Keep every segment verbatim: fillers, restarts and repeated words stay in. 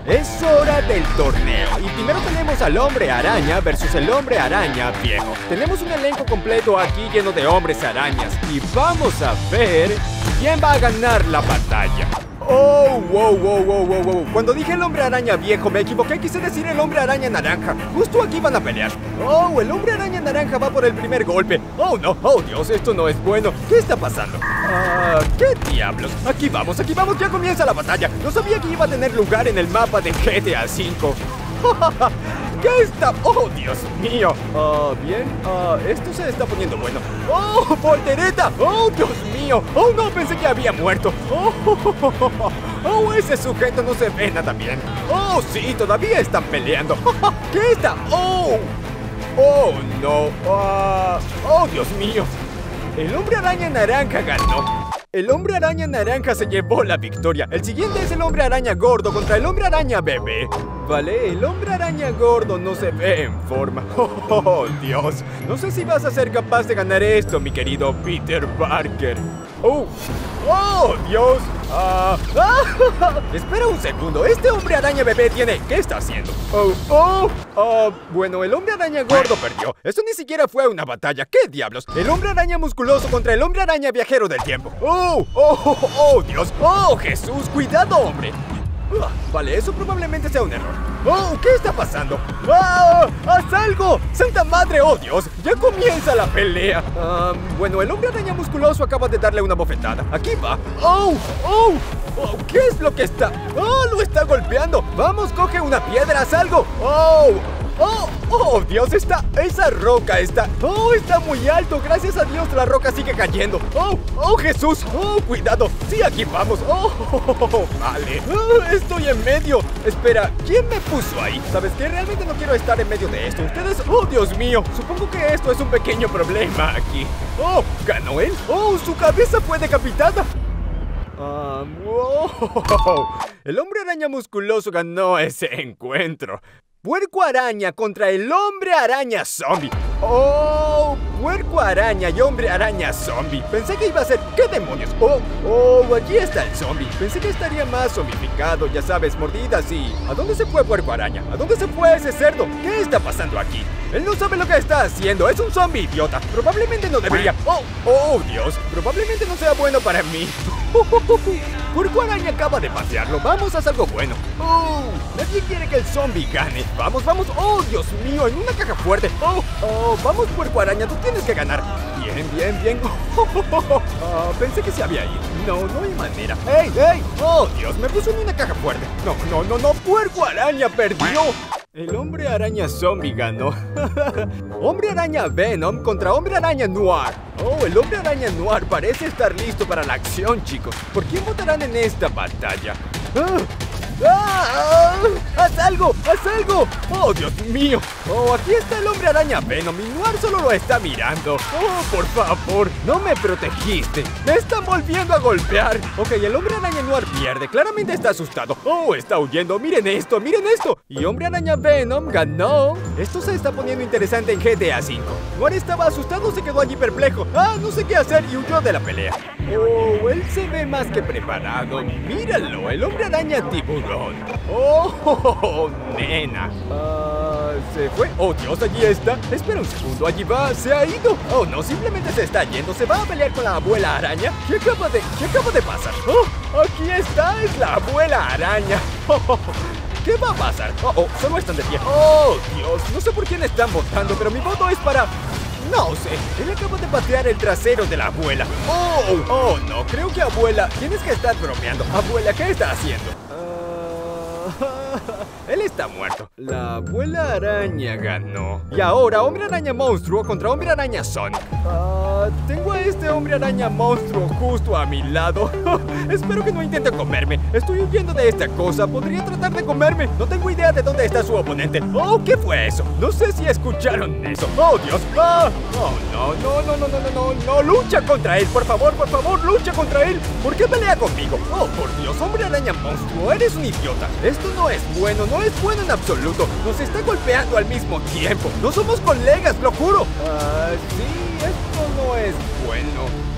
Es hora del torneo. Y primero tenemos al hombre araña versus el hombre araña viejo. Tenemos un elenco completo aquí lleno de hombres arañas. Y vamos a ver quién va a ganar la batalla. Oh, wow, wow, wow, wow, wow. Cuando dije el hombre araña viejo me equivoqué, quise decir el hombre araña naranja. Justo aquí van a pelear. Oh, el hombre araña naranja va por el primer golpe. Oh, no, oh Dios, esto no es bueno. ¿Qué está pasando? Ah, ¿qué diablos? Aquí vamos, aquí vamos, ya comienza la batalla. No sabía que iba a tener lugar en el mapa de G T A cinco. ¿Qué está? ¡Oh, Dios mío! Ah, bien, ah, esto se está poniendo bueno. ¡Oh, voltereta! ¡Oh, Dios mío! ¡Oh, no! Pensé que había muerto. ¡Oh, oh, oh, oh, oh, ese sujeto no se ve nada bien! ¡Oh, sí! Todavía están peleando. ¿Qué está? ¡Oh! ¡Oh, no! Ah, ¡oh, Dios mío! El hombre araña naranja ganó. El hombre araña naranja se llevó la victoria. El siguiente es el hombre araña gordo contra el hombre araña bebé. Vale, el hombre araña gordo no se ve en forma. Oh, oh, oh, Dios. No sé si vas a ser capaz de ganar esto, mi querido Peter Parker. Oh, oh, Dios. Ah, ah, espera un segundo. Este hombre araña bebé tiene... ¿Qué está haciendo? Oh, oh, oh. Bueno, el hombre araña gordo perdió. Esto ni siquiera fue una batalla. ¿Qué diablos? El hombre araña musculoso contra el hombre araña viajero del tiempo. Oh, oh, oh, oh, Dios. Oh, Jesús. Cuidado, hombre. Uh, vale, eso probablemente sea un error. ¡Oh! ¿Qué está pasando? ¡Ah! ¡Haz algo! ¡Santa madre! ¡Oh, Dios! ¡Ya comienza la pelea! Um, bueno, el hombre araña musculoso acaba de darle una bofetada. ¡Aquí va! ¡Oh! ¡Oh! ¡Oh! ¿Qué es lo que está? ¡Oh! ¡Lo está golpeando! ¡Vamos, coge una piedra! ¡Haz algo! ¡Oh! ¡Oh! ¡Oh, Dios! Está... ¡Esa roca está... ¡Oh, está muy alto! Gracias a Dios la roca sigue cayendo. ¡Oh! ¡Oh, Jesús! ¡Oh, cuidado! ¡Sí, aquí vamos! ¡Oh! oh, oh, oh vale. Oh, estoy en medio. Espera, ¿quién me puso ahí? ¿Sabes qué? Realmente no quiero estar en medio de esto. Ustedes... ¡Oh, Dios mío! Supongo que esto es un pequeño problema aquí. ¡Oh! ¿Ganó él? ¡Oh, su cabeza fue decapitada! Um, oh, el hombre araña musculoso ganó ese encuentro. Puerco araña contra el hombre araña zombie. ¡Oh! Puerco araña y hombre araña zombie. Pensé que iba a ser... ¿Qué demonios? ¡Oh! ¡Oh! Allí está el zombie. Pensé que estaría más zombificado, ya sabes, mordidas y... ¿A dónde se fue Puerco araña? ¿A dónde se fue ese cerdo? ¿Qué está pasando aquí? Él no sabe lo que está haciendo. Es un zombie idiota. Probablemente no debería... ¡Oh! ¡Oh, Dios! Probablemente no sea bueno para mí. Puerco araña acaba de patearlo. Vamos a hacer algo bueno. ¡Oh! Nadie quiere que el zombie gane. Vamos, vamos. ¡Oh, Dios mío! En una caja fuerte. ¡Oh! ¡Oh! Vamos, Puerco araña. Tú tienes que ganar. Bien, bien, bien. Oh, oh, oh, oh. Uh, pensé que se había ido. No, no hay manera. ¡Ey, ey! ¡Oh, Dios! Me puso en una caja fuerte. No, no, no, no. Puerco araña perdió. El hombre araña zombie ganó. Hombre araña Venom contra hombre araña Noir. Oh, el hombre araña Noir parece estar listo para la acción, chicos. ¿Por quién votarán en esta batalla? ¡Ah! ¡Ah! ¡Haz algo! ¡Haz algo! ¡Oh, Dios mío! ¡Oh, aquí está el hombre araña Venom! Y Noir solo lo está mirando. ¡Oh, por favor! ¡No me protegiste! ¡Me están volviendo a golpear! Ok, el hombre araña Noir pierde. Claramente está asustado. ¡Oh, está huyendo! ¡Miren esto! ¡Miren esto! Y hombre araña Venom ganó. Esto se está poniendo interesante en G T A cinco. Noir estaba asustado, se quedó allí perplejo. ¡Ah, no sé qué hacer! Y huyó de la pelea. ¡Oh, él se ve más que preparado! ¡Míralo! El hombre araña tiburón. ¡Oh, oh, oh, nena! Uh, ¿Se fue? ¡Oh, Dios! Allí está. Espera un segundo. Allí va. ¿Se ha ido? ¡Oh, no! Simplemente se está yendo. ¿Se va a pelear con la abuela araña? ¿Qué acaba de... ¿Qué acaba de pasar? ¡Oh! Aquí está. Es la abuela araña. Oh, oh, oh. ¿Qué va a pasar? ¡Oh, oh! Solo están de pie. ¡Oh, Dios! No sé por quién están votando, pero mi voto es para... No sé, él acaba de patear el trasero de la abuela. ¡Oh! ¡Oh, no! Creo que abuela... Tienes que estar bromeando. Abuela, ¿qué está haciendo? Él está muerto. La abuela araña ganó. Y ahora, hombre araña monstruo contra hombre araña Sonic. Uh, tengo a este hombre araña monstruo justo a mi lado. Espero que no intente comerme. Estoy huyendo de esta cosa. Podría tratar de comerme. No tengo idea de dónde está su oponente. Oh, ¿qué fue eso? No sé si escucharon eso. Oh, Dios. Ah, oh, no, no, no, no, no, no, no, no. Lucha contra él. Por favor, por favor, lucha contra él. ¿Por qué pelea conmigo? Oh, por Dios, hombre araña monstruo. Eres un idiota. Esto no es bueno. No es bueno en absoluto. Nos está golpeando al mismo tiempo. No somos colegas, lo juro. Ah, sí, esto no es bueno.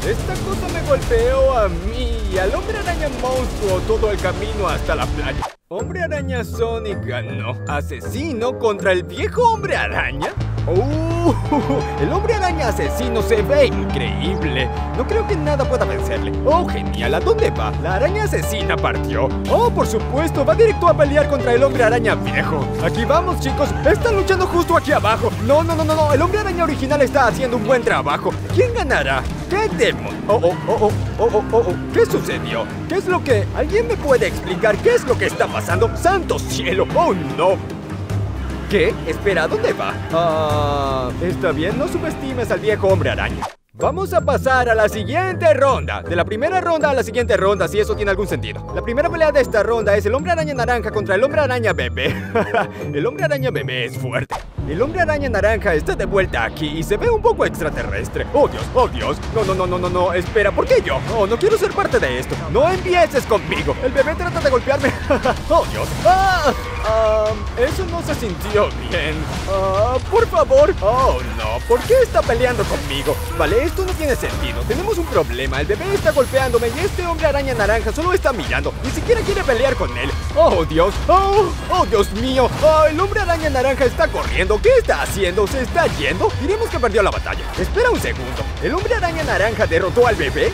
Esta cosa me golpeó a mí y al hombre araña monstruo todo el camino hasta la playa. Hombre araña Sonic ganó. ¿Asesino contra el viejo hombre araña? ¡Uh! El hombre araña asesino se ve increíble. No creo que nada pueda vencerle. ¡Oh, genial! ¿A dónde va? La araña asesina partió. ¡Oh, por supuesto! Va directo a pelear contra el hombre araña viejo. Aquí vamos, chicos. Están luchando justo aquí abajo. No, no, no, no, no. El hombre araña original está haciendo un buen trabajo. ¿Quién ganará? ¿Qué demonios? Oh, oh, oh, oh, oh, oh, oh, oh. ¿Qué sucedió? ¿Qué es lo que...? ¿Alguien me puede explicar qué es lo que está pasando? ¡Santo cielo! ¡Oh, no! ¿Qué? Espera, ¿dónde va? Ah, está bien, no subestimes al viejo hombre araña. Vamos a pasar a la siguiente ronda. De la primera ronda a la siguiente ronda, si eso tiene algún sentido. La primera pelea de esta ronda es el hombre araña naranja contra el hombre araña bebé. El hombre araña bebé es fuerte. El hombre araña naranja está de vuelta aquí y se ve un poco extraterrestre. ¡Oh, Dios! ¡Oh, Dios! No, no, no, no, no, no. Espera, ¿por qué yo? Oh, no quiero ser parte de esto. No empieces conmigo. El bebé trata de golpearme. ¡Oh, Dios! ¡Ah! Um, eso no se sintió bien. Ah, por favor. Oh, no. ¿Por qué está peleando conmigo? Vale, esto no tiene sentido. Tenemos un problema. El bebé está golpeándome y este hombre araña naranja solo está mirando. Ni siquiera quiere pelear con él. ¡Oh, Dios! ¡Oh! ¡Oh, Dios mío! ¡Oh, el hombre araña naranja está corriendo! ¿Qué está haciendo? ¿Se está yendo? Diremos que perdió la batalla. Espera un segundo. ¿El hombre araña naranja derrotó al bebé?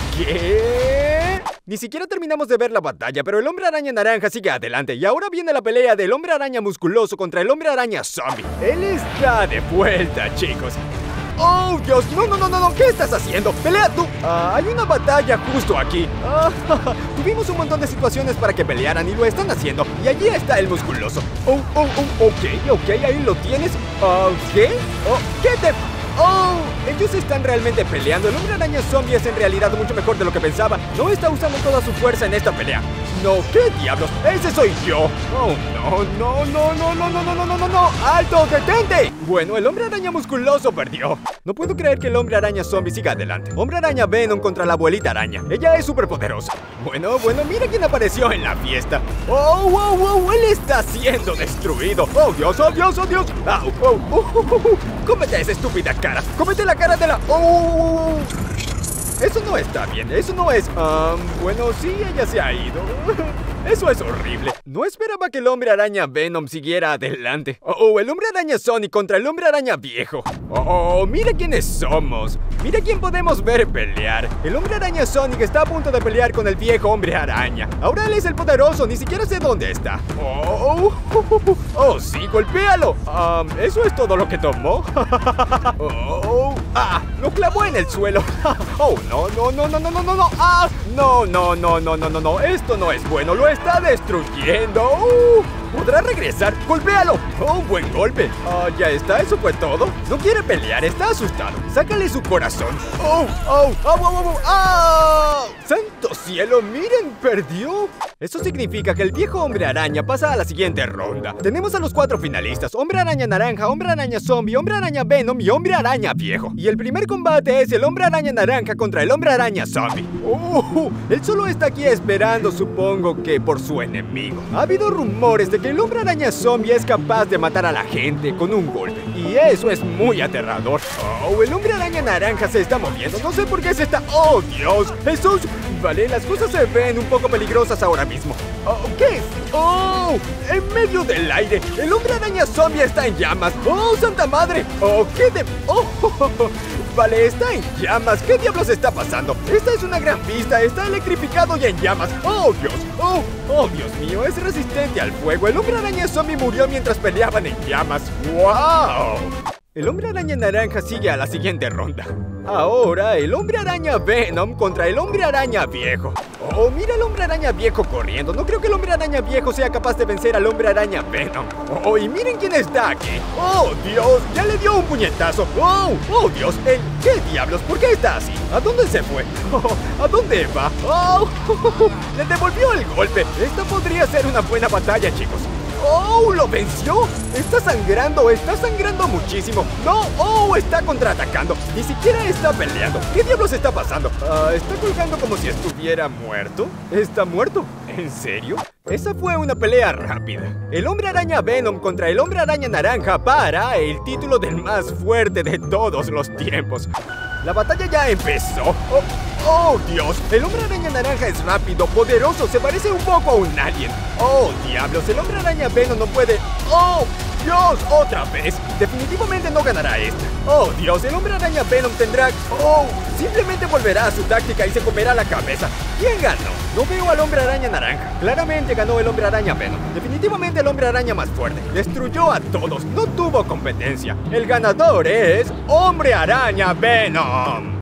¿Qué? Ni siquiera terminamos de ver la batalla, pero el hombre araña naranja sigue adelante. Y ahora viene la pelea del hombre araña musculoso contra el hombre araña zombie. Él está de vuelta, chicos. ¡Oh, Dios! ¡No, no, no, no! no. ¿Qué estás haciendo? ¡Pelea tú! Ah, hay una batalla justo aquí. Ah, tuvimos un montón de situaciones para que pelearan y lo están haciendo. Y allí está el musculoso. ¡Oh, oh, oh! Ok, ok, ahí lo tienes. Ah, ¿qué? Oh, ¿qué te...? ¡Oh! Ellos están realmente peleando. El hombre araña zombie es en realidad mucho mejor de lo que pensaba. No está usando toda su fuerza en esta pelea. No, ¿qué diablos? ¡Ese soy yo! ¡Oh, no, no, no, no, no, no, no, no, no, no, no! ¡Alto, detente! Bueno, el hombre araña musculoso perdió. No puedo creer que el hombre araña zombie siga adelante. Hombre araña Venom contra la abuelita araña. Ella es súper poderosa. Bueno, bueno, mira quién apareció en la fiesta. ¡Oh, wow, wow! Él está siendo destruido. ¡Oh, Dios, oh, Dios, oh, Dios! ¡Au, oh, oh, oh, oh! ¡Cómete esa estúpida cara! ¡Cómete la cara de la... ¡Oh! Eso no está bien, eso no es... Um, bueno, sí, ella se ha ido. Eso es horrible. No esperaba que el hombre araña Venom siguiera adelante. Oh, oh, el hombre araña Sonic contra el hombre araña viejo. Oh, oh, mira quiénes somos. Mira quién podemos ver pelear. El hombre araña Sonic está a punto de pelear con el viejo hombre araña. Ahora él es el poderoso, ni siquiera sé dónde está. Oh, oh, oh, oh, oh sí, golpéalo. Um, ¿Eso es todo lo que tomó? Oh, oh, ah, lo clavó en el suelo. Oh, no, no, no, no, no, no, no, no. Ah, no, no, no, no, no, no, no. Esto no es bueno, lo está destruyendo. Uh, ¿Podrá regresar? ¡Golpéalo! ¡Oh, un buen golpe! Ah, ya está, eso fue todo. No quiere pelear, está asustado. Sácale su corazón. ¡Oh, oh, oh, oh, oh, oh! ¡Ah! ¡Santo cielo! ¡Miren, perdió! Eso significa que el viejo hombre araña pasa a la siguiente ronda. Tenemos a los cuatro finalistas: hombre araña naranja, hombre araña zombie, hombre araña Venom y hombre araña viejo. Y el primer combate es el hombre araña naranja contra el hombre araña zombie. ¡Oh! Él solo está aquí esperando, supongo que por su enemigo. Ha habido rumores de que el hombre araña zombie es capaz de matar a la gente con un golpe. Y eso es muy aterrador. Oh, el hombre araña naranja se está moviendo. No sé por qué se está... ¡Oh, Dios! ¡Jesús! Vale, las cosas se ven un poco peligrosas ahora mismo. Oh, ¿qué es? ¡Oh! En medio del aire, el hombre araña zombie está en llamas. ¡Oh, santa madre! ¡Oh, qué de... ¡Oh! Vale, está en llamas. ¿Qué diablos está pasando? Esta es una gran vista. Está electrificado y en llamas. ¡Oh, Dios! ¡Oh! ¡Oh, Dios mío! Es resistente al fuego. El hombre araña zombie murió mientras peleaban en llamas. ¡Wow! El hombre araña naranja sigue a la siguiente ronda. Ahora, el hombre araña Venom contra el hombre araña viejo. Oh, mira el hombre araña viejo corriendo. No creo que el hombre araña viejo sea capaz de vencer al hombre araña Venom. Oh, y miren quién está aquí. Oh, Dios, ya le dio un puñetazo. Oh, oh, Dios, ¿el qué diablos? ¿Por qué está así? ¿A dónde se fue? Oh, ¿a dónde va? Oh, le devolvió el golpe. Esta podría ser una buena batalla, chicos. ¡Oh! ¡Lo venció! ¡Está sangrando! ¡Está sangrando muchísimo! ¡No! ¡Oh! Está contraatacando. Ni siquiera está peleando. ¿Qué diablos está pasando? Uh, ¿Está colgando como si estuviera muerto? ¿Está muerto? ¿En serio? Esa fue una pelea rápida. El hombre araña Venom contra el hombre araña naranja para el título del más fuerte de todos los tiempos. La batalla ya empezó. Oh, oh, Dios. El hombre araña naranja es rápido, poderoso, se parece un poco a un alien. Oh, diablos. El hombre araña Venom no puede... Oh, Dios, otra vez. Definitivamente no ganará esta. Oh, Dios. El hombre araña Venom tendrá... Oh, simplemente volverá a su táctica y se comerá la cabeza. ¿Quién ganó? No veo al hombre araña naranja. Claramente ganó el hombre araña Venom. Definitivamente el hombre araña más fuerte. Destruyó a todos. No tuvo competencia. El ganador es... Hombre araña Venom.